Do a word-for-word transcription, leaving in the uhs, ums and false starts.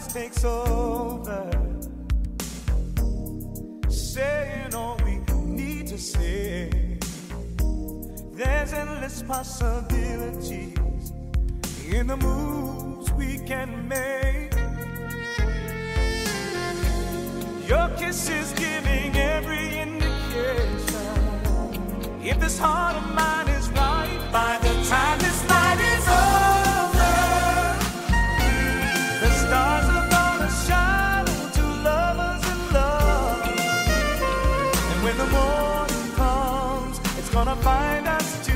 silence takes over, saying all we need to say. There's endless possibilities in the moves we can make. Your kiss is giving every indication. If this heart of mine is right, by the time this night is over, the stars are gonna shine on two lovers in love. And when the morning comes, it's gonna find us two